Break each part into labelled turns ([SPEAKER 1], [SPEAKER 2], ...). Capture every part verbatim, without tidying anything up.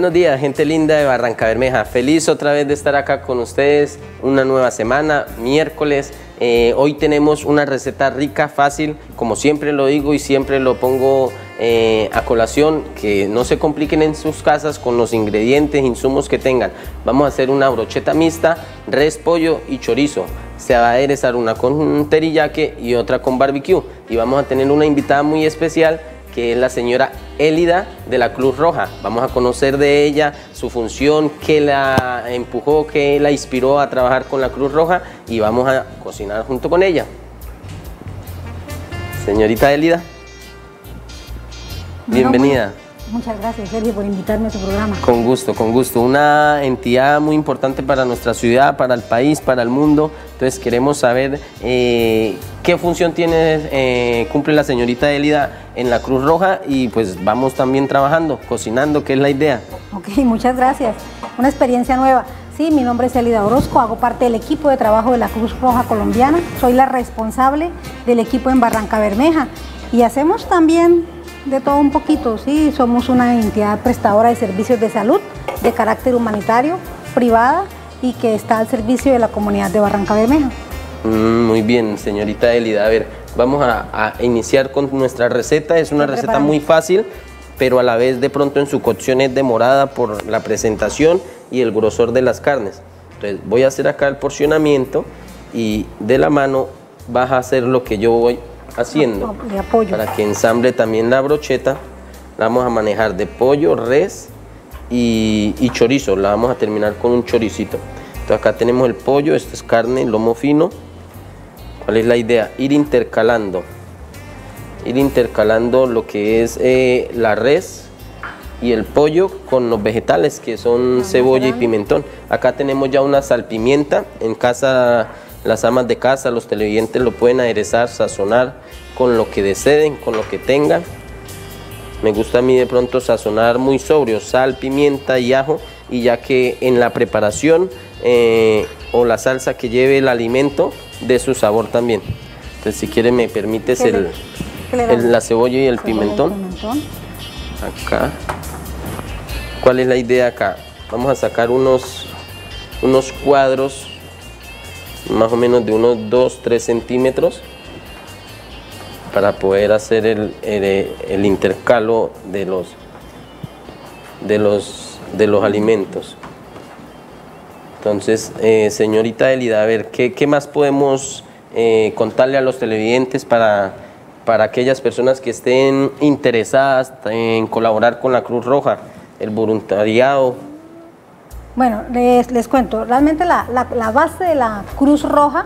[SPEAKER 1] buenos días, gente linda de Barrancabermeja. Feliz otra vez de estar acá con ustedes, una nueva semana, miércoles. Eh, hoy tenemos una receta rica, fácil, como siempre lo digo y siempre lo pongo eh, a colación, que no se compliquen en sus casas con los ingredientes, insumos que tengan. Vamos a hacer una brocheta mixta, res, pollo y chorizo. Se va a aderezar una con teriyaki y otra con barbecue. Y vamos a tener una invitada muy especial, que es la señora Elida de la Cruz Roja. Vamos a conocer de ella, su función, qué la empujó, qué la inspiró a trabajar con la Cruz Roja, y vamos a cocinar junto con ella. Señorita Elida, bienvenida.
[SPEAKER 2] Muchas gracias, Sergio, por invitarme a su programa.
[SPEAKER 1] Con gusto, con gusto. Una entidad muy importante para nuestra ciudad, para el país, para el mundo. Entonces queremos saber eh, qué función tiene, eh, cumple la señorita Elida en la Cruz Roja, y pues vamos también trabajando, cocinando, que es la idea.
[SPEAKER 2] Ok, muchas gracias. Una experiencia nueva. Sí, mi nombre es Elida Orozco, hago parte del equipo de trabajo de la Cruz Roja Colombiana. Soy la responsable del equipo en Barrancabermeja y hacemos también de todo un poquito, sí, somos una entidad prestadora de servicios de salud de carácter humanitario, privada, y que está al servicio de la comunidad de Barrancabermeja.
[SPEAKER 1] Mm, muy bien, señorita Elida. A ver, vamos a, a iniciar con nuestra receta. Es una receta
[SPEAKER 2] preparamos.
[SPEAKER 1] muy fácil, pero a la vez de pronto en su cocción es demorada por la presentación y el grosor de las carnes. Entonces voy a hacer acá el porcionamiento y de la mano vas a hacer lo que yo voy haciendo,
[SPEAKER 2] de apoyo,
[SPEAKER 1] para que ensamble también la brocheta. La vamos a manejar de pollo, res y, y chorizo. La vamos a terminar con un choricito. Entonces acá tenemos el pollo, esto es carne, lomo fino. ¿Cuál es la idea? Ir intercalando, ir intercalando lo que es eh, la res y el pollo con los vegetales, que son cebolla y pimentón. Acá tenemos ya una salpimienta. En casa, las amas de casa, los televidentes lo pueden aderezar, sazonar con lo que deseen, con lo que tengan. Me gusta a mí de pronto sazonar muy sobrio, sal, pimienta y ajo, y ya que en la preparación eh, o la salsa que lleve el alimento de su sabor también. Entonces, si quieres me permites el, el, la cebolla y el pimentón. pimentón. Acá. ¿Cuál es la idea acá? Vamos a sacar unos, unos cuadros más o menos de unos dos, tres centímetros para poder hacer el, el, el intercalo de los, de, los, de los alimentos. Entonces, eh, señorita Elida, a ver, ¿qué, qué más podemos eh, contarle a los televidentes para, para aquellas personas que estén interesadas en colaborar con la Cruz Roja, el voluntariado?
[SPEAKER 2] Bueno, les, les cuento, realmente la, la, la base de la Cruz Roja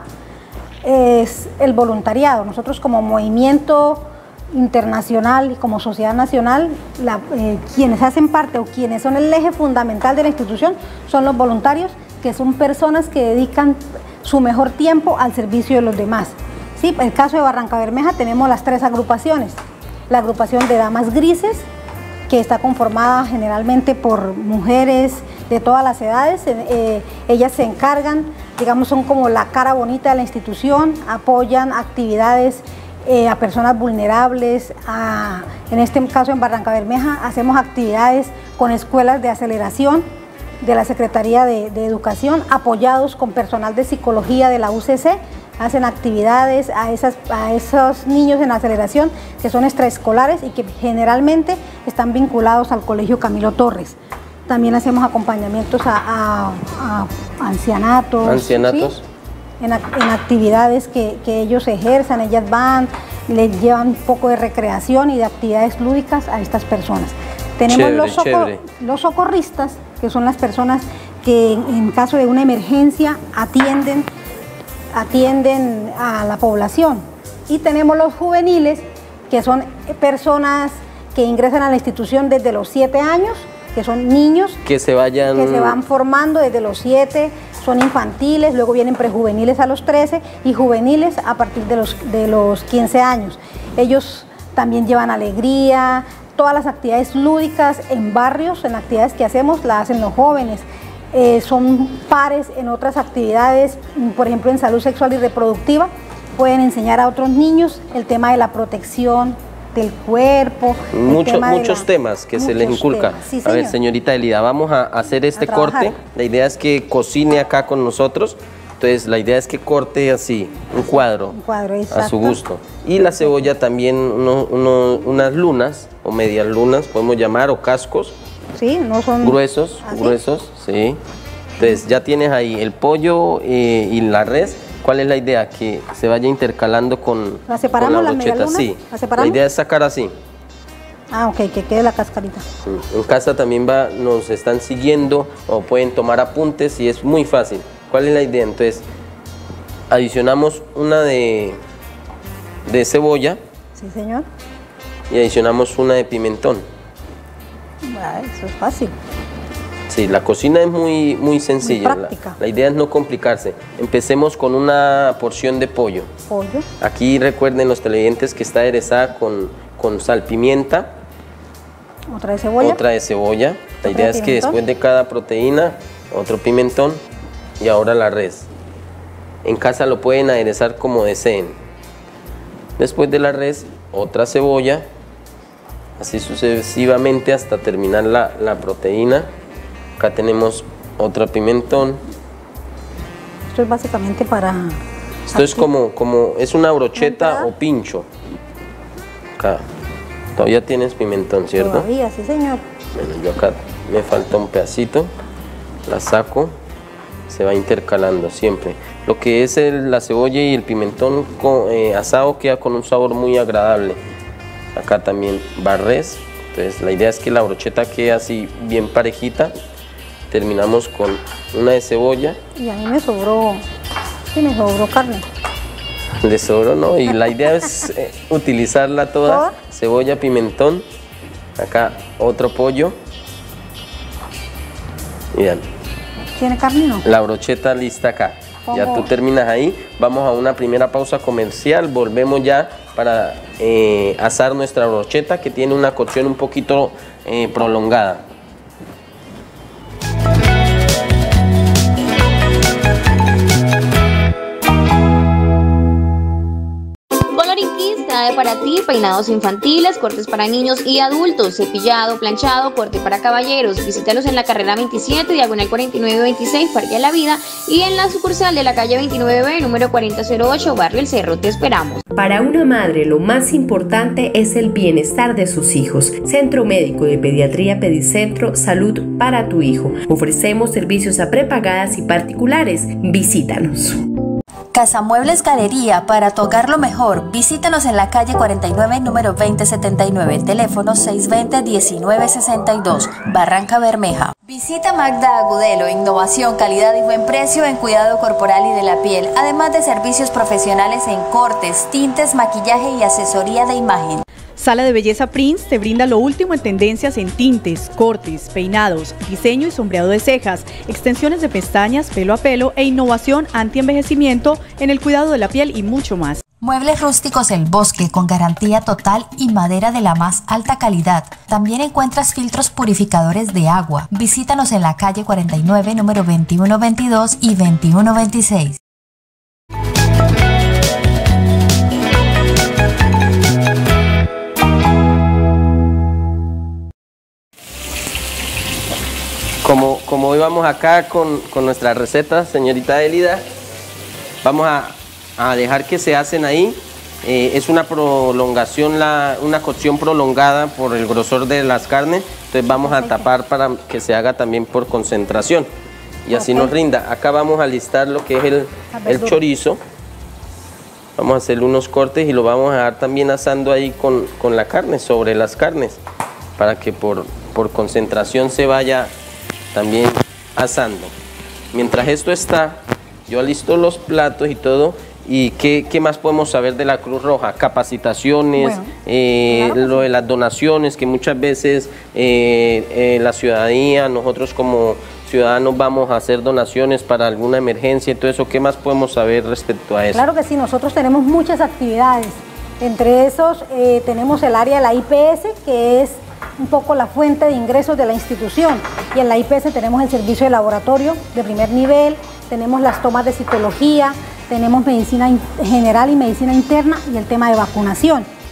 [SPEAKER 2] es el voluntariado. Nosotros como movimiento internacional y como sociedad nacional, la, eh, quienes hacen parte o quienes son el eje fundamental de la institución son los voluntarios, que son personas que dedican su mejor tiempo al servicio de los demás. Sí, en el caso de Barrancabermeja tenemos las tres agrupaciones. La agrupación de Damas Grises, que está conformada generalmente por mujeres de todas las edades. Eh, ellas se encargan, digamos, son como la cara bonita de la institución, apoyan actividades eh, a personas vulnerables. A, en este caso en Barrancabermeja hacemos actividades con escuelas de aceleración de la Secretaría de, de Educación, apoyados con personal de psicología de la U C C. Hacen actividades a, esas, a esos niños en aceleración que son extraescolares y que generalmente están vinculados al Colegio Camilo Torres. También hacemos acompañamientos a, a, a ancianatos,
[SPEAKER 1] ancianatos.
[SPEAKER 2] ¿sí? en, en actividades que, que ellos ejerzan. Ellas van, les llevan un poco de recreación y de actividades lúdicas a estas personas. Tenemos
[SPEAKER 1] chévere,
[SPEAKER 2] los, socor los socorristas, que son las personas que en, en caso de una emergencia atienden atienden a la población. Y tenemos los juveniles, que son personas que ingresan a la institución desde los siete años, que son niños
[SPEAKER 1] que se vayan
[SPEAKER 2] que se van formando desde los siete, son infantiles, luego vienen prejuveniles a los trece y juveniles a partir de los, de los quince años. Ellos también llevan alegría, todas las actividades lúdicas en barrios, en actividades que hacemos, las hacen los jóvenes. Eh, son pares en otras actividades, por ejemplo en salud sexual y reproductiva, pueden enseñar a otros niños el tema de la protección del cuerpo.
[SPEAKER 1] Mucho,
[SPEAKER 2] tema
[SPEAKER 1] muchos
[SPEAKER 2] la,
[SPEAKER 1] temas que se les inculca.
[SPEAKER 2] Sí,
[SPEAKER 1] a ver, señorita Elida, vamos a hacer este a corte. La idea es que cocine acá con nosotros. Entonces, la idea es que corte así, un cuadro, un cuadro a su gusto. Y la cebolla también, uno, uno, unas lunas, o medias lunas, podemos llamar, o cascos.
[SPEAKER 2] Sí, no son...
[SPEAKER 1] Gruesos, ¿así? Gruesos, sí. Entonces, ya tienes ahí el pollo eh, y la res. ¿Cuál es la idea? Que se vaya intercalando con
[SPEAKER 2] ¿La separamos
[SPEAKER 1] con la
[SPEAKER 2] las medialunas?
[SPEAKER 1] Sí,
[SPEAKER 2] ¿La separamos?
[SPEAKER 1] La idea es sacar así.
[SPEAKER 2] Ah, ok, que quede la cascarita.
[SPEAKER 1] En casa también va, nos están siguiendo o pueden tomar apuntes y es muy fácil. ¿Cuál es la idea? Entonces, adicionamos una de, de cebolla.
[SPEAKER 2] Sí, señor.
[SPEAKER 1] Y adicionamos una de pimentón.
[SPEAKER 2] Ah, eso es fácil.
[SPEAKER 1] Sí, la cocina es muy, muy sencilla.
[SPEAKER 2] Muy
[SPEAKER 1] la, la idea es no complicarse. Empecemos con una porción de pollo.
[SPEAKER 2] Pollo.
[SPEAKER 1] Aquí recuerden los televidentes que está aderezada con, con sal, pimienta.
[SPEAKER 2] Otra de cebolla.
[SPEAKER 1] Otra de cebolla. La idea es que después de cada proteína, otro pimentón y ahora la res. En casa lo pueden aderezar como deseen. Después de la res, otra cebolla. Así sucesivamente hasta terminar la, la proteína. Acá tenemos otro pimentón.
[SPEAKER 2] Esto es básicamente para...
[SPEAKER 1] Esto aquí es como, como, es una brocheta o pincho. Acá. Todavía tienes pimentón, ¿cierto?
[SPEAKER 2] Todavía, sí, señor.
[SPEAKER 1] Bueno, yo acá me falta un pedacito. La saco. Se va intercalando siempre. Lo que es el, la cebolla y el pimentón con, eh, asado queda con un sabor muy agradable. Acá también va res. Entonces la idea es que la brocheta quede así bien parejita. Terminamos con una de cebolla.
[SPEAKER 2] Y a mí me sobró, sí me sobró carne.
[SPEAKER 1] Le sobró, ¿no? Y la idea es eh, utilizarla toda. ¿Por? Cebolla, pimentón. Acá otro pollo. Miren.
[SPEAKER 2] ¿Tiene carne no?
[SPEAKER 1] La brocheta lista acá. ¿Cómo? Ya tú terminas ahí. Vamos a una primera pausa comercial. Volvemos ya para eh, asar nuestra brocheta que tiene una cocción un poquito eh, prolongada.
[SPEAKER 3] Trae para ti peinados infantiles, cortes para niños y adultos, cepillado, planchado, corte para caballeros. Visítalos en la carrera veintisiete, diagonal cuarenta y nueve veintiséis, Parque de la Vida, y en la sucursal de la calle veintinueve B, número cuarenta cero ocho, Barrio El Cerro. Te esperamos.
[SPEAKER 4] Para una madre, lo más importante es el bienestar de sus hijos. Centro Médico de Pediatría Pedicentro, salud para tu hijo. Ofrecemos servicios a prepagadas y particulares. Visítanos.
[SPEAKER 5] Casa Muebles Galería, para tu hogar lo mejor. Visítanos en la calle cuarenta y nueve, número veinte setenta y nueve, teléfono seis dos cero, diecinueve sesenta y dos, Barranca Bermeja. Visita Magda Agudelo, innovación, calidad y buen precio en cuidado corporal y de la piel, además de servicios profesionales en cortes, tintes, maquillaje y asesoría de imagen.
[SPEAKER 6] Sala de Belleza Prince te brinda lo último en tendencias en tintes, cortes, peinados, diseño y sombreado de cejas, extensiones de pestañas, pelo a pelo e innovación anti-envejecimiento en el cuidado de la piel y mucho más.
[SPEAKER 5] Muebles rústicos El Bosque con garantía total y madera de la más alta calidad. También encuentras filtros purificadores de agua. Visítanos en la calle cuarenta y nueve, número veintiuno veintidós y veintiuno veintiséis.
[SPEAKER 1] Como, como hoy vamos acá con, con nuestras recetas, señorita Elida, vamos a, a dejar que se hacen ahí. Eh, es una prolongación, la, una cocción prolongada por el grosor de las carnes, entonces vamos a tapar para que se haga también por concentración y así nos rinda. Acá vamos a listar lo que es el, el chorizo. Vamos a hacer unos cortes y lo vamos a dejar también asando ahí con, con la carne, sobre las carnes, para que por, por concentración se vaya también asando. Mientras esto está, yo alisto los platos y todo. ¿Y qué, qué más podemos saber de la Cruz Roja? Capacitaciones, bueno, eh, claro. Lo de las donaciones, que muchas veces eh, eh, la ciudadanía, nosotros como ciudadanos vamos a hacer donaciones para alguna emergencia y todo eso. ¿Qué más podemos saber respecto a eso?
[SPEAKER 2] Claro que sí, nosotros tenemos muchas actividades. Entre esos eh, tenemos el área de la I P S, que es un poco la fuente de ingresos de la institución, y en la I P S tenemos el servicio de laboratorio de primer nivel, tenemos las tomas de citología, tenemos medicina general y medicina interna y el tema de vacunación.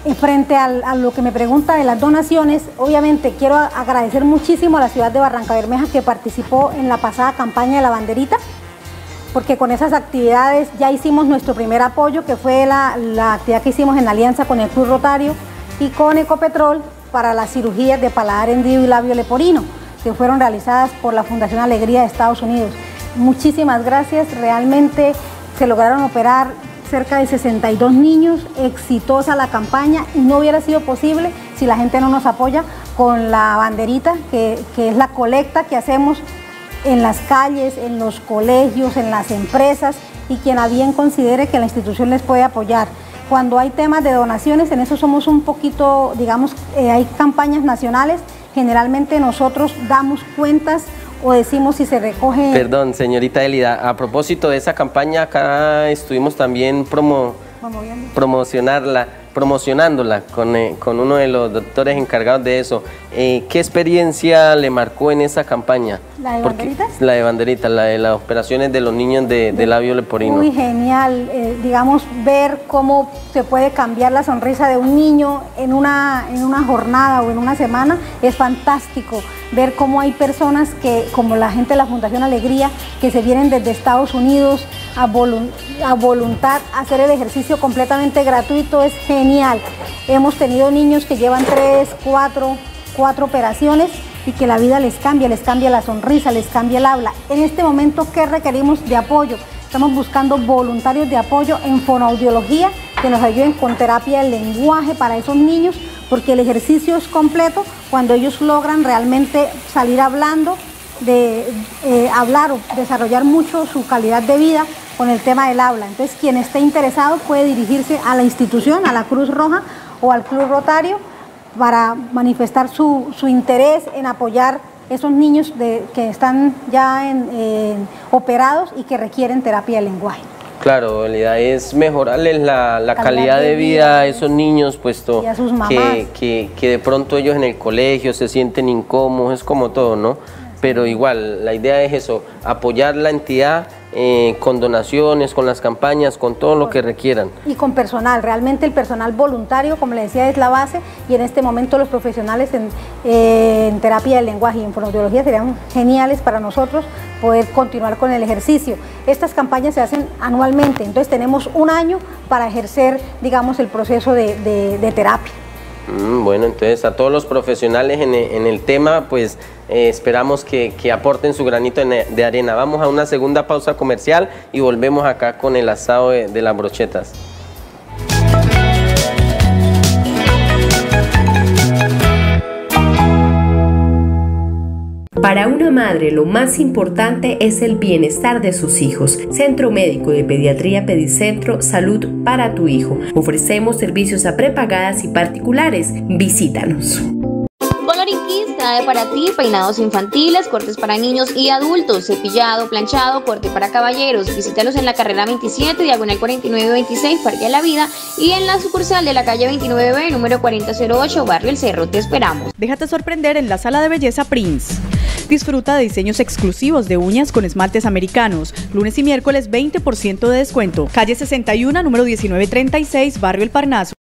[SPEAKER 2] Y frente al, a lo que me pregunta de las donaciones, obviamente quiero agradecer muchísimo a la ciudad de Barrancabermeja que participó en la pasada campaña de la banderita, porque con esas actividades ya hicimos nuestro primer apoyo, que fue la, la actividad que hicimos en alianza con el Club Rotario y con Ecopetrol para las cirugías de paladar hendido y labio leporino, que fueron realizadas por la Fundación Alegría de Estados Unidos. Muchísimas gracias, realmente se lograron operar cerca de sesenta y dos niños, exitosa la campaña y no hubiera sido posible si la gente no nos apoya con la banderita, que, que es la colecta que hacemos en las calles, en los colegios, en las empresas y quien a bien considere que la institución les puede apoyar. Cuando hay temas de donaciones, en eso somos un poquito, digamos, eh, hay campañas nacionales, generalmente nosotros damos cuentas o decimos si se recoge...
[SPEAKER 1] Perdón, señorita Elida, a propósito de esa campaña, acá estuvimos también promo, promocionarla, promocionándola con, eh, con uno de los doctores encargados de eso. Eh, ¿Qué experiencia le marcó en esa campaña?
[SPEAKER 2] ¿La de banderitas?
[SPEAKER 1] La de banderitas, la de las operaciones de los niños de, de labio leporino.
[SPEAKER 2] Muy genial, eh, digamos, ver cómo se puede cambiar la sonrisa de un niño en una, en una jornada o en una semana, es fantástico. Ver cómo hay personas que, como la gente de la Fundación Alegría, que se vienen desde Estados Unidos a, volun a voluntad a hacer el ejercicio completamente gratuito, es genial. Hemos tenido niños que llevan tres, cuatro, cuatro operaciones y que la vida les cambia, les cambia la sonrisa, les cambia el habla. En este momento, ¿qué requerimos de apoyo? Estamos buscando voluntarios de apoyo en fonoaudiología que nos ayuden con terapia del lenguaje para esos niños, porque el ejercicio es completo cuando ellos logran realmente salir hablando, de eh, hablar o desarrollar mucho su calidad de vida con el tema del habla. Entonces, quien esté interesado puede dirigirse a la institución, a la Cruz Roja o al Club Rotario para manifestar su, su interés en apoyar esos niños de, que están ya en, en, operados y que requieren terapia del lenguaje.
[SPEAKER 1] Claro, la idea es mejorarles la, la calidad, calidad de, de vida a esos niños, puesto
[SPEAKER 2] y a sus mamás.
[SPEAKER 1] Que, que, que de pronto ellos en el colegio se sienten incómodos, es como todo, ¿no? Pero igual, la idea es eso, apoyar la entidad eh, con donaciones, con las campañas, con todo lo que requieran.
[SPEAKER 2] Y con personal, realmente el personal voluntario, como le decía, es la base, y en este momento los profesionales en, eh, en terapia del lenguaje y en fonoaudiología serían geniales para nosotros poder continuar con el ejercicio. Estas campañas se hacen anualmente, entonces tenemos un año para ejercer, digamos, el proceso de, de, de terapia.
[SPEAKER 1] Mm, bueno, entonces a todos los profesionales en el, en el tema, pues eh, esperamos que, que aporten su granito de arena. Vamos a una segunda pausa comercial y volvemos acá con el asado de, de las brochetas.
[SPEAKER 4] Para una madre lo más importante es el bienestar de sus hijos. Centro Médico de Pediatría Pedicentro, salud para tu hijo. Ofrecemos servicios a prepagadas y particulares. Visítanos.
[SPEAKER 3] Coloring Kids trae para ti peinados infantiles, cortes para niños y adultos, cepillado, planchado, corte para caballeros. Visítalos en la carrera veintisiete, diagonal cuarenta y nueve veintiséis, Parque de la Vida, y en la sucursal de la calle veintinueve B, número cuarenta cero ocho, Barrio El Cerro. Te esperamos.
[SPEAKER 6] Déjate sorprender en la Sala de Belleza Prince. Disfruta de diseños exclusivos de uñas con esmaltes americanos. Lunes y miércoles veinte por ciento de descuento. Calle sesenta y uno, número diecinueve treinta y seis, Barrio El Parnaso.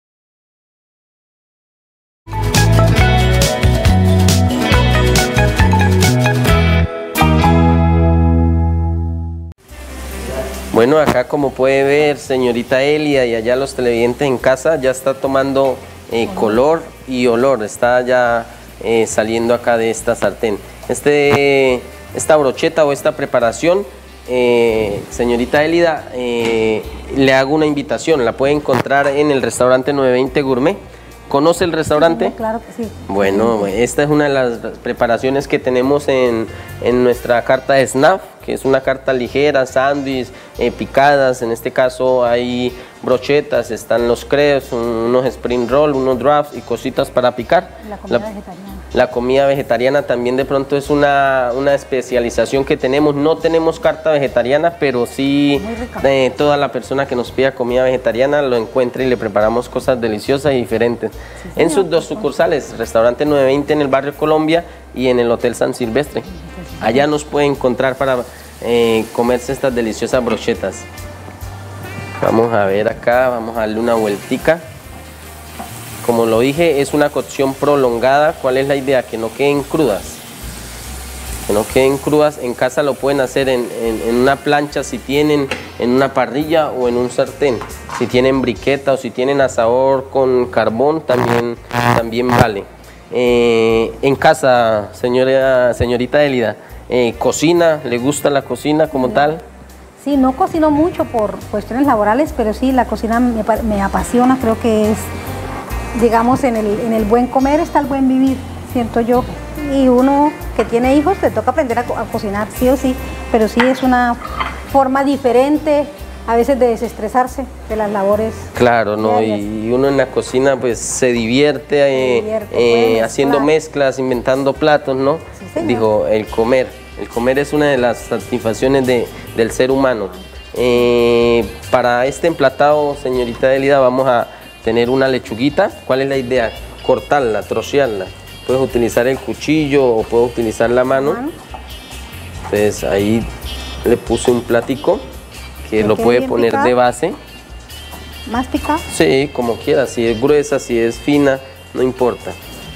[SPEAKER 1] Bueno, acá como puede ver, señorita Elia, y allá los televidentes en casa, ya está tomando eh, color y olor. Está ya eh, saliendo acá de esta sartén. Este, esta brocheta o esta preparación, eh, señorita Elida, eh, le hago una invitación. La puede encontrar en el restaurante novecientos veinte Gourmet. ¿Conoce el restaurante?
[SPEAKER 2] Sí, claro que sí.
[SPEAKER 1] Bueno, esta es una de las preparaciones que tenemos en, en nuestra carta de snap, que es una carta ligera, sándwich, eh, picadas. En este caso hay brochetas, están los crepes, unos spring roll, unos drafts y cositas para picar.
[SPEAKER 2] La comida
[SPEAKER 1] la,
[SPEAKER 2] vegetariana.
[SPEAKER 1] La comida vegetariana también de pronto es una, una especialización que tenemos. No tenemos carta vegetariana, pero sí eh, toda la persona que nos pida comida vegetariana lo encuentra y le preparamos cosas deliciosas y diferentes. Sí, en sus dos sucursales, restaurante novecientos veinte en el barrio Colombia y en el Hotel San Silvestre. Allá nos puede encontrar para eh, comerse estas deliciosas brochetas. Vamos a ver acá, vamos a darle una vueltica. Como lo dije, es una cocción prolongada. ¿Cuál es la idea? Que no queden crudas. Que no queden crudas. En casa lo pueden hacer en, en, en una plancha si tienen, en una parrilla o en un sartén. Si tienen briqueta o si tienen asador con carbón, también, también vale. Eh, en casa, señora, señorita Elida, eh, ¿cocina? ¿Le gusta la cocina como
[SPEAKER 2] Sí.
[SPEAKER 1] tal?
[SPEAKER 2] Sí, no cocino mucho por cuestiones laborales, pero sí, la cocina me, me apasiona. Creo que es, digamos, en el, en el buen comer está el buen vivir, siento yo. Y uno que tiene hijos le toca aprender a, co a cocinar, sí o sí, pero sí es una forma diferente a veces de desestresarse de las labores.
[SPEAKER 1] Claro, ¿no?
[SPEAKER 2] diarias.
[SPEAKER 1] Y uno en la cocina pues se divierte, eh,
[SPEAKER 2] divierte,
[SPEAKER 1] eh,
[SPEAKER 2] puede
[SPEAKER 1] haciendo
[SPEAKER 2] mezclar.
[SPEAKER 1] mezclas, inventando platos, ¿no?
[SPEAKER 2] Sí, señor.
[SPEAKER 1] Dijo, el comer. El comer es una de las satisfacciones de, del ser humano. Eh, para este emplatado, señorita Elida, vamos a tener una lechuguita. ¿Cuál es la idea? Cortarla, trocearla. Puedes utilizar el cuchillo o puedes utilizar la mano. Entonces ahí le puse un platico que
[SPEAKER 2] ¿Que
[SPEAKER 1] lo
[SPEAKER 2] quede
[SPEAKER 1] puede
[SPEAKER 2] bien
[SPEAKER 1] poner
[SPEAKER 2] picado?
[SPEAKER 1] de base.
[SPEAKER 2] ¿Más picado?
[SPEAKER 1] Sí, como quiera, si es gruesa, si es fina, no importa.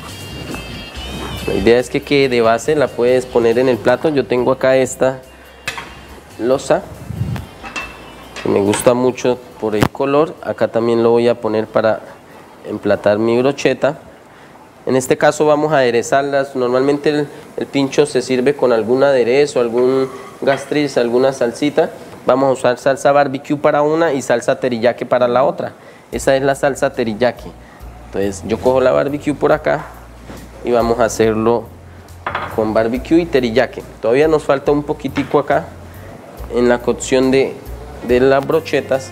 [SPEAKER 1] La idea es que quede de base, la puedes poner en el plato. Yo tengo acá esta loza, que me gusta mucho por el color. Acá también lo voy a poner para emplatar mi brocheta. En este caso vamos a aderezarlas. Normalmente el, el pincho se sirve con algún aderezo, algún gastriz, alguna salsita. Vamos a usar salsa barbecue para una y salsa teriyaki para la otra. Esa es la salsa teriyaki. Entonces yo cojo la barbecue por acá y vamos a hacerlo con barbecue y teriyaki. Todavía nos falta un poquitico acá en la cocción de, de las brochetas.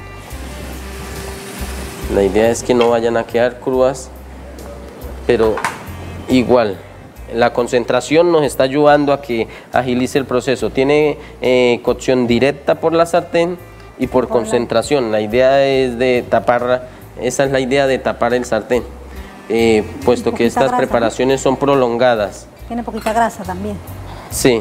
[SPEAKER 1] La idea es que no vayan a quedar crudas, pero igual la concentración nos está ayudando a que agilice el proceso. Tiene eh, cocción directa por la sartén y por concentración. La idea es de tapar, esa es la idea de tapar el sartén, eh, puesto que estas
[SPEAKER 2] grasa,
[SPEAKER 1] preparaciones son prolongadas.
[SPEAKER 2] Tiene poquita grasa también.
[SPEAKER 1] Sí.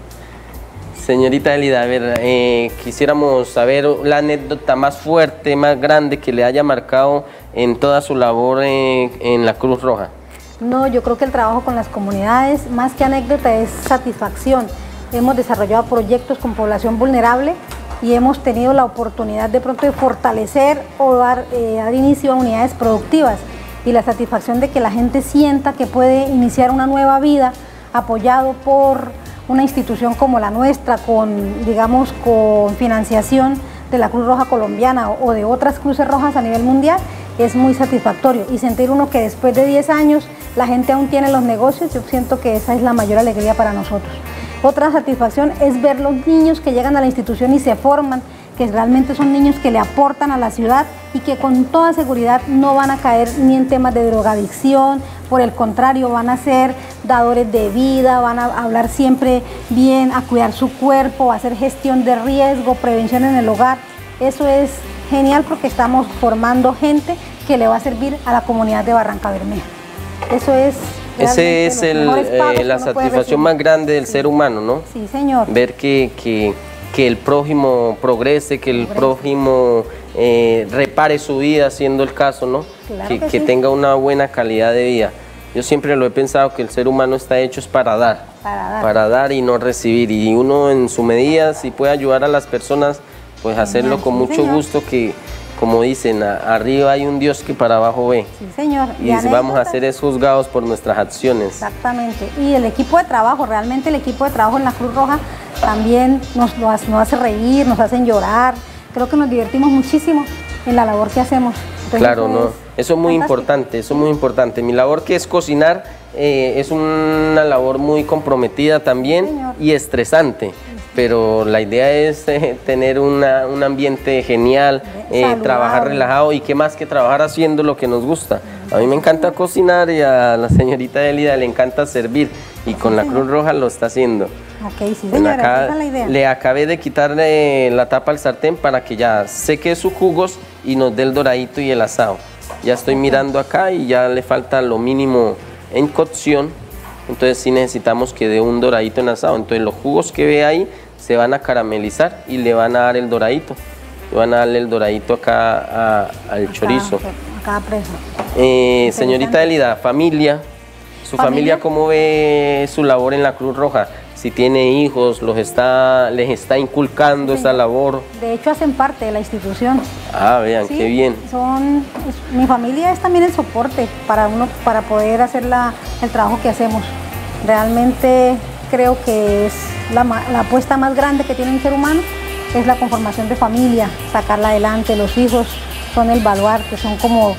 [SPEAKER 1] Señorita Elida, a ver, eh, quisiéramos saber la anécdota más fuerte, más grande que le haya marcado en toda su labor eh, en la Cruz Roja.
[SPEAKER 2] No, yo creo que el trabajo con las comunidades, más que anécdota, es satisfacción. Hemos desarrollado proyectos con población vulnerable y hemos tenido la oportunidad de pronto de fortalecer o dar, eh, dar inicio a unidades productivas, y la satisfacción de que la gente sienta que puede iniciar una nueva vida apoyado por una institución como la nuestra, con, digamos, con financiación de la Cruz Roja Colombiana o de otras Cruces Rojas a nivel mundial, es muy satisfactorio. Y sentir uno que después de diez años la gente aún tiene los negocios, yo siento que esa es la mayor alegría para nosotros. Otra satisfacción es ver los niños que llegan a la institución y se forman, que realmente son niños que le aportan a la ciudad y que con toda seguridad no van a caer ni en temas de drogadicción, por el contrario, van a ser dadores de vida, van a hablar siempre bien, a cuidar su cuerpo, a hacer gestión de riesgo, prevención en el hogar. Eso es genial porque estamos formando gente que le va a servir a la comunidad de Barranca Bermeja. Eso es...
[SPEAKER 1] Ese es el, eh, la satisfacción más grande del
[SPEAKER 2] sí.
[SPEAKER 1] ser humano, ¿no?
[SPEAKER 2] Sí, señor.
[SPEAKER 1] Ver que, que, que el prójimo progrese, que el
[SPEAKER 2] Progrese.
[SPEAKER 1] prójimo eh, repare su vida, siendo el caso, ¿no?
[SPEAKER 2] Claro
[SPEAKER 1] que,
[SPEAKER 2] que
[SPEAKER 1] que
[SPEAKER 2] sí.
[SPEAKER 1] tenga una buena calidad de vida. Yo siempre lo he pensado, que el ser humano está hecho es para dar,
[SPEAKER 2] Para dar.
[SPEAKER 1] para dar y no recibir. Y uno en su medida, si puede ayudar a las personas, pues hacerlo con
[SPEAKER 2] sí,
[SPEAKER 1] mucho
[SPEAKER 2] señor.
[SPEAKER 1] gusto, que como dicen, a- arriba hay un Dios que para abajo ve.
[SPEAKER 2] Sí, señor.
[SPEAKER 1] Y
[SPEAKER 2] anécdotas.
[SPEAKER 1] vamos a ser es juzgados por nuestras acciones.
[SPEAKER 2] Exactamente. Y el equipo de trabajo, realmente el equipo de trabajo en la Cruz Roja también nos, nos, hace, nos hace reír, nos hacen llorar. Creo que nos divertimos muchísimo en la labor que hacemos. Entonces,
[SPEAKER 1] Claro,
[SPEAKER 2] eso
[SPEAKER 1] no,
[SPEAKER 2] es
[SPEAKER 1] eso es muy
[SPEAKER 2] fantástico.
[SPEAKER 1] importante, eso es muy importante. Mi labor, que es cocinar, eh, es una labor muy comprometida también
[SPEAKER 2] Señor.
[SPEAKER 1] y estresante, pero la idea es eh, tener una- un ambiente genial, eh,
[SPEAKER 2] Saludable.
[SPEAKER 1] trabajar relajado, y qué más que trabajar haciendo lo que nos gusta. A mí me encanta cocinar y a la señorita Elida le encanta servir, y con la Cruz Roja lo está haciendo.
[SPEAKER 2] Ok, sí,
[SPEAKER 1] Bueno,
[SPEAKER 2] señora,
[SPEAKER 1] acá
[SPEAKER 2] esa es la idea.
[SPEAKER 1] le acabé de quitarle la tapa al sartén para que ya seque sus jugos y nos dé el doradito y el asado. Ya estoy mirando acá y ya le falta lo mínimo en cocción, entonces sí necesitamos que dé un doradito en asado. Entonces los jugos que ve ahí se van a caramelizar y le van a dar el doradito. Le van a darle el doradito acá a- al chorizo.
[SPEAKER 2] Acá, acá preso.
[SPEAKER 1] Eh, señorita Elida, familia, su familia. familia, ¿cómo ve su labor en la Cruz Roja? Si tiene hijos, los está, les está inculcando sí, esa labor.
[SPEAKER 2] De hecho, hacen parte de la institución.
[SPEAKER 1] Ah, vean, sí, qué bien.
[SPEAKER 2] Son, es, mi familia es también el soporte para uno, para poder hacer la, el trabajo que hacemos. Realmente creo que es la, la apuesta más grande que tiene un ser humano, es la conformación de familia, sacarla adelante. Los hijos son el baluarte, son como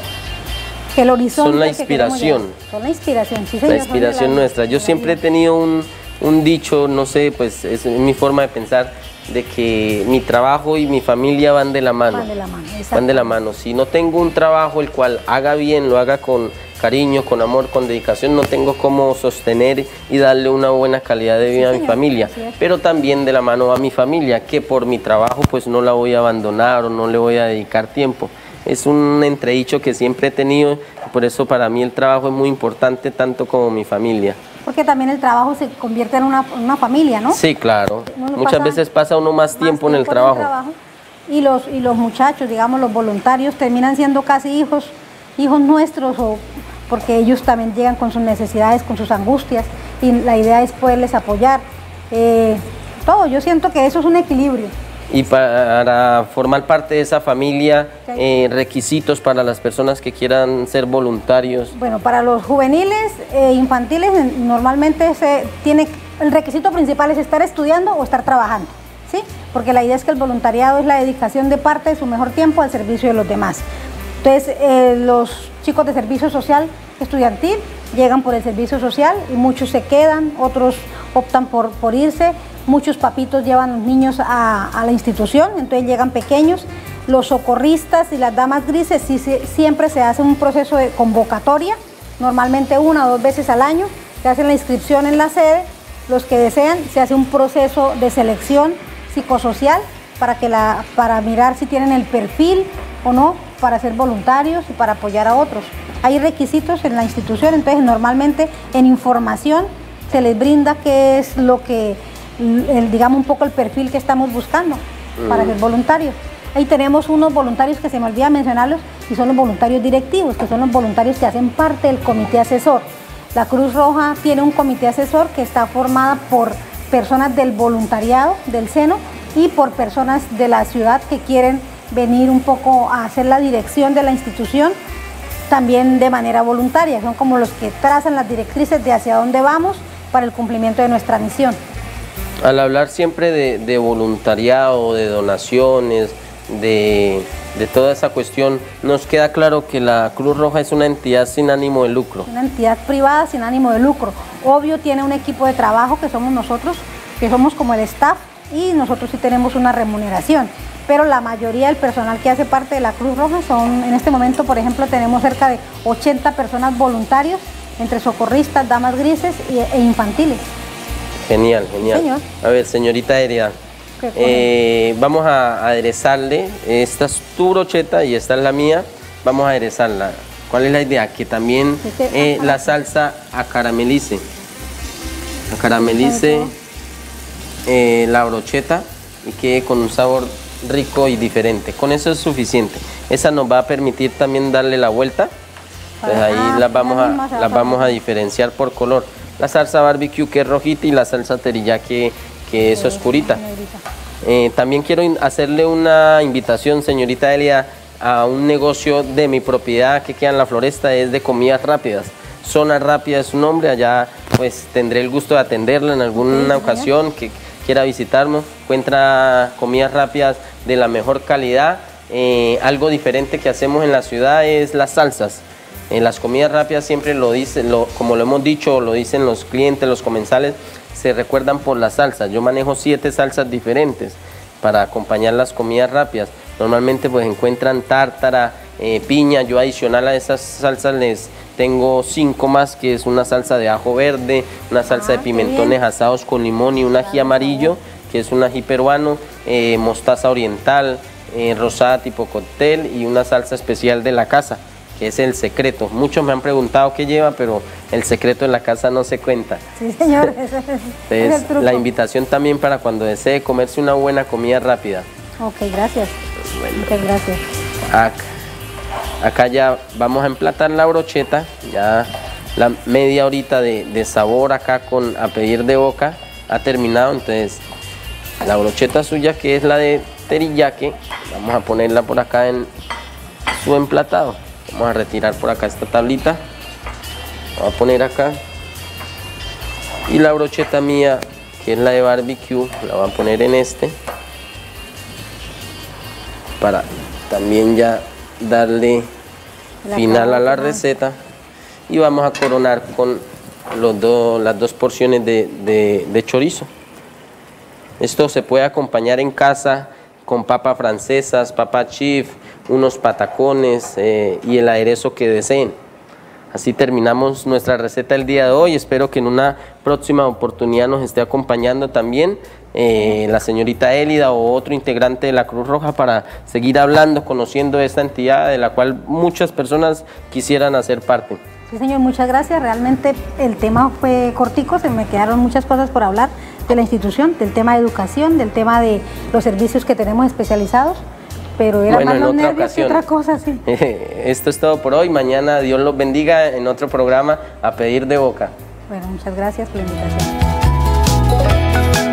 [SPEAKER 2] el horizonte.
[SPEAKER 1] Son la inspiración.
[SPEAKER 2] Son la inspiración, sí, señor.
[SPEAKER 1] La inspiración la, nuestra. Yo la siempre vida. he tenido un... un dicho, no sé, pues es mi forma de pensar, de que mi trabajo y mi familia van de la mano.
[SPEAKER 2] Van de la mano,
[SPEAKER 1] Van de la mano. Si no tengo un trabajo el cual haga bien, lo haga con cariño, con amor, con dedicación, no tengo cómo sostener y darle una buena calidad de vida sí, a mi familia. Pero también de la mano a mi familia, que por mi trabajo pues no la voy a abandonar o no le voy a dedicar tiempo. Es un entredicho que siempre he tenido, por eso para mí el trabajo es muy importante, tanto como mi familia.
[SPEAKER 2] Porque también el trabajo se convierte en una, una familia, ¿no?
[SPEAKER 1] Sí, claro. Muchas pasa, veces pasa uno más, más tiempo, tiempo en, el, en trabajo. el trabajo.
[SPEAKER 2] Y los, y los muchachos, digamos, los voluntarios, terminan siendo casi hijos, hijos nuestros, o porque ellos también llegan con sus necesidades, con sus angustias, y la idea es poderles apoyar. Eh, todo, yo siento que eso es un equilibrio.
[SPEAKER 1] Y para formar parte de esa familia, eh, requisitos para las personas que quieran ser voluntarios.
[SPEAKER 2] Bueno, para los juveniles e infantiles normalmente se tiene, el requisito principal es estar estudiando o estar trabajando, ¿sí? Porque la idea es que el voluntariado es la dedicación de parte de su mejor tiempo al servicio de los demás. Entonces, eh, los chicos de servicio social estudiantil llegan por el servicio social y muchos se quedan, otros optan por, por irse. Muchos papitos llevan a los niños a, a la institución, entonces llegan pequeños. Los socorristas y las damas grises sí, sí, siempre se hace un proceso de convocatoria, normalmente una o dos veces al año. Se hace la inscripción en la sede, los que desean, se hace un proceso de selección psicosocial para, que la, para mirar si tienen el perfil o no para ser voluntarios y para apoyar a otros. Hay requisitos en la institución, entonces normalmente en información se les brinda qué es lo que... El, digamos un poco el perfil que estamos buscando mm. para ser voluntarios. Ahí tenemos unos voluntarios que se me olvida mencionarlos y son los voluntarios directivos, que son los voluntarios que hacen parte del comité asesor. La Cruz Roja tiene un comité asesor que está formada por personas del voluntariado, del seno, y por personas de la ciudad que quieren venir un poco a hacer la dirección de la institución, también de manera voluntaria. Son como los que trazan las directrices de hacia dónde vamos para el cumplimiento de nuestra misión.
[SPEAKER 1] Al hablar siempre de, de voluntariado, de donaciones, de, de toda esa cuestión, nos queda claro que la Cruz Roja es una entidad sin ánimo de lucro.
[SPEAKER 2] Una entidad privada sin ánimo de lucro. Obvio tiene un equipo de trabajo que somos nosotros, que somos como el staff, y nosotros sí tenemos una remuneración. Pero la mayoría del personal que hace parte de la Cruz Roja son, en este momento, por ejemplo, tenemos cerca de ochenta personas voluntarios, entre socorristas, damas grises y, e infantiles.
[SPEAKER 1] Genial, genial.
[SPEAKER 2] Señor.
[SPEAKER 1] A ver, señorita Elida, eh, vamos a aderezarle, esta es tu brocheta y esta es la mía, vamos a aderezarla. ¿Cuál es la idea? Que también eh, la salsa acaramelice, acaramelice eh, la brocheta y quede con un sabor rico y diferente. Con eso es suficiente. Esa nos va a permitir también darle la vuelta, entonces ahí las vamos a, las vamos a diferenciar por color. La salsa barbecue que es rojita y la salsa teriyaki que es oscurita. Eh, también quiero hacerle una invitación, señorita Elida, a un negocio de mi propiedad que queda en la Floresta, es de comidas rápidas. Zona Rápida es su nombre, allá pues tendré el gusto de atenderla en alguna sí, ocasión que quiera visitarnos. Encuentra comidas rápidas de la mejor calidad. Eh, algo diferente que hacemos en la ciudad es las salsas. En las comidas rápidas siempre lo dicen, lo, como lo hemos dicho, lo dicen los clientes, los comensales, se recuerdan por las salsas. Yo manejo siete salsas diferentes para acompañar las comidas rápidas. Normalmente pues encuentran tártara, eh, piña. Yo adicional a esas salsas les tengo cinco más, que es una salsa de ajo verde, una salsa ah, de pimentones asados con limón y un ají amarillo, que es un ají peruano, eh, mostaza oriental, eh, rosada tipo cóctel y una salsa especial de la casa, que es el secreto. Muchos me han preguntado qué lleva, pero el secreto en la casa no se cuenta.
[SPEAKER 2] Sí, señor, ese es,
[SPEAKER 1] Entonces,
[SPEAKER 2] es el truco.
[SPEAKER 1] La invitación también para cuando desee comerse una buena comida rápida.
[SPEAKER 2] Ok, gracias.
[SPEAKER 1] Bueno.
[SPEAKER 2] Muchas gracias.
[SPEAKER 1] Acá. Acá ya vamos a emplatar la brocheta, ya la media horita de, de sabor acá con a pedir de boca ha terminado. Entonces la brocheta suya, que es la de teriyaki, vamos a ponerla por acá en su emplatado. Vamos a retirar por acá esta tablita, vamos a poner acá, y la brocheta mía, que es la de barbecue, la voy a poner en este para también ya darle la final a la receta. Y vamos a coronar con los dos, las dos porciones de, de, de chorizo. Esto se puede acompañar en casa con papas francesas, papa chiff, unos patacones eh, y el aderezo que deseen. Así terminamos nuestra receta el día de hoy. Espero que en una próxima oportunidad nos esté acompañando también eh, la señorita Élida o otro integrante de la Cruz Roja para seguir hablando, conociendo esta entidad de la cual muchas personas quisieran hacer parte.
[SPEAKER 2] Sí, señor, muchas gracias. Realmente el tema fue cortico, se me quedaron muchas cosas por hablar de la institución, del tema de educación, del tema de los servicios que tenemos especializados. Pero era
[SPEAKER 1] bueno,
[SPEAKER 2] más los nervios
[SPEAKER 1] ocasión.
[SPEAKER 2] que otra cosa, sí.
[SPEAKER 1] Esto es todo por hoy. Mañana Dios los bendiga en otro programa A Pedir de Boca.
[SPEAKER 2] Bueno, muchas gracias por la invitación.